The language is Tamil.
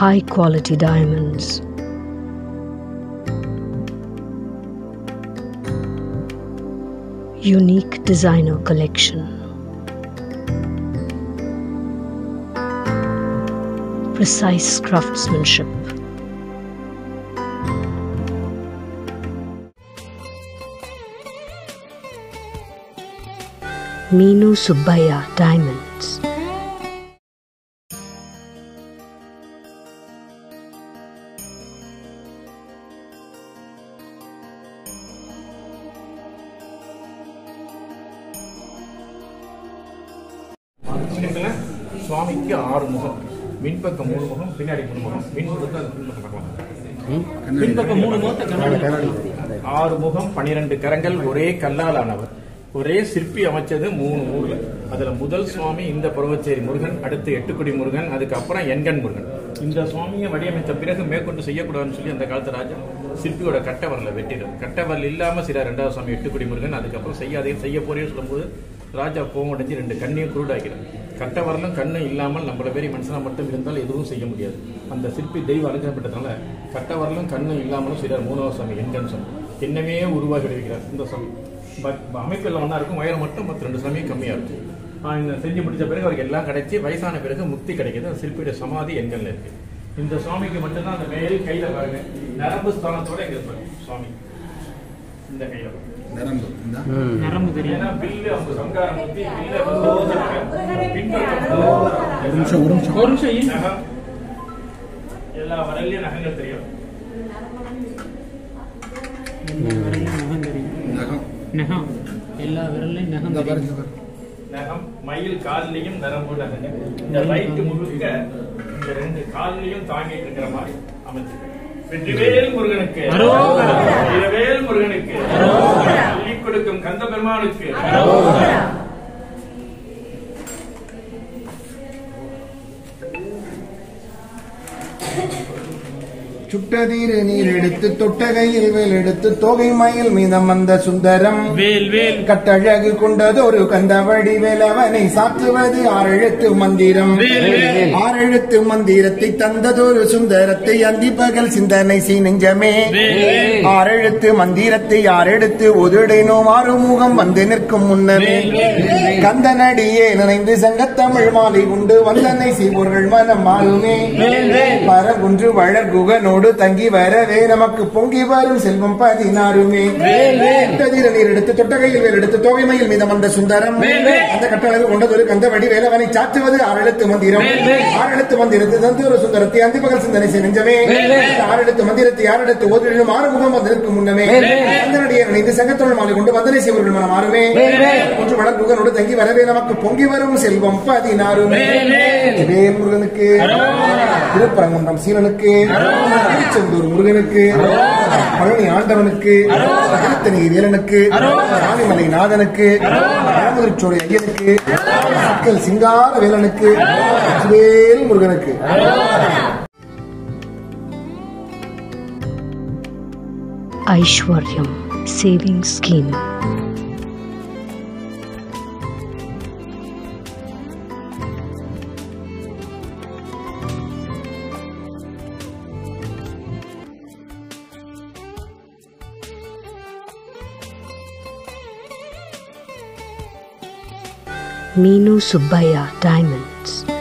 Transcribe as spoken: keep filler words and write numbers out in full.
high quality diamonds. Unique designer collection. Precise craftsmanship. Meenu Subbaiah Diamonds. சுவாமிக்கு ஆறு முகம், மின்பக்கம் மூணு முகம், பின்னாடி மூணு முகம். மின்பக்கம் மூணு முகம், ஆறு முகம், பனிரெண்டு கரங்கள், ஒரே கல்லால் ஆனவர், ஒரே சிற்பி அமைச்சது மூணு ஊர்ல. அதுல முதல் சுவாமி இந்த பருவச்சேரி முருகன், அடுத்து எட்டுக்குடி முருகன், அதுக்கப்புறம் எண்கண் முருகன். இந்த சுவாமியை வடிவமைத்த பிறகு மேற்கொண்டு செய்யக்கூடாதுன்னு சொல்லி அந்த காலத்து ராஜா சிற்பியோட கட்டவரல வெட்டிடும். கட்டவரல் இல்லாம சில ரெண்டாவது சுவாமி எட்டுக்குடி முருகன், அதுக்கப்புறம் செய்யாதே செய்ய போறே சொல்லும்போது ராஜா கோவம் அடைஞ்சு ரெண்டு கண்ணையும் குருடாக்கிறார். கட்டவரலும் கண்ணும் இல்லாமல் நம்மள பேரி மனுஷனா மட்டும் இருந்தால் எதுவும் செய்ய முடியாது. அந்த சிற்பி தெய்வம் அனுகிரகப்பட்டதுனால கட்டவரலும் கண்ணும் இல்லாமலும் சிலர் மூணாவது சுவாமி எண்கண் சுவாமி என்னமே உருவாகி விடுகிறார். இந்த சுவாமி அமைப்பில் ஒன்றா இருக்கும், உயரம் மட்டும் மற்ற ரெண்டு சமயம் கம்மியாக இருக்கும். இந்த செஞ்சு முடிச்ச பிறகு அவருக்கு எல்லாம் கிடைச்சி வயசான பிறகு முக்தி கிடைக்கிது. அந்த சிற்பியுடைய சமாதி எண்கள்ல இருக்கு. இந்த சுவாமிக்கு மட்டும்தான் அந்த மேல் கையில பாருங்க நரம்பு ஸ்தானத்தோட இங்க இருப்பாரு சுவாமி. இந்த கையில நரம்பு நரம்பு தெரியும். பில்லு அவங்க சங்காரம் முக்தி எல்லா வரலையும் நகங்கள் தெரியும். நகம் எல்லா விரல்லையும் நகம் நகம், மயில் காலிலையும் நரம்பு நகங்க. இந்த லைட் முழுக்க இந்த ரெண்டு காலிலையும் தாங்கிட்டு இருக்கிற மாதிரி அமைச்சிருக்கு. வெற்றிவேல் முருகனுக்கு, வீரவேல் முருகனுக்கு, அள்ளி கொடுக்கும் கந்த பெருமானுக்கு. சுட்டதீர நீர் எடுத்து தொட்டகையில் வேல் எடுத்து தொகை மயில் மீதம் வந்த சுந்தரம் வேல் வேல் கட்டழகு கொண்டதொரு கந்தவடி வேலவனை சாத்துவது ஆறெழுத்து மந்திரம். ஆறெழுத்து மந்திரத்தை தந்ததொரு சுந்தரத்தை அந்தி பகல் சிந்தனை சி நெஞ்சமே. ஆறெழுத்து மந்திரத்தை யாரெடுத்து ஒதுடேனோ ஆறுமுகம் வந்து நிற்கும் முன்னமே. கந்தனடியே நினைந்து சங்கத்தமிழ் மாலை உண்டு வந்தனை செய்வோர்கள் மனம் மாறுமே. பரகுன்று வளர்குகனோடு தங்கி வரவே நமக்கு பொங்கி வரும் செல்வம் பதினாறுமே. நீர் எடுத்து தொட்டகையில் வேல் எடுத்து தோகைமையில் மீதம் வந்த சுந்தரம் அந்த கட்டளவு கொண்டதொரு கந்தவடி வேலவனை சாற்றுவது ஆறெழுத்து மந்திரம். ஆறெழுத்து மந்திரத்தை தந்து ஒரு சுந்தரத்தை அந்தி பகல் சிந்தனை நெஞ்சமே. ஆறெழுத்து மந்திரத்தை யாரெடுத்து ஓதிடும் ஆறுமுகம் வந்திருக்கும் முன்னமே. கந்தனடியை நினைந்து சங்கத்தமிழ் மாலை கொண்டு வந்தனை செய்வர்கள் மனம் மாறுமே. ஒன்று வளர்குகனோடு தங்கி வரவே நமக்கு பொங்கி வரும் செல்வம் பதினாறுமே. வேல் முருகனுக்கு, திருப்பரங்குன்றம் சீலனுக்கு, திருச்செந்தூர் முருகனுக்கு, பழனி ஆண்டவனுக்கு, திருத்தணி வேலனுக்கு, ராணிமலை நாதனுக்கு, பழமுதிர்ச்சோலை ஐயனுக்கு, மக்கள் சிங்கார வேலனுக்கு, வேல் முருகனுக்கு. Aishwaryam Saving Scheme. Meenu Subbaiah Diamonds.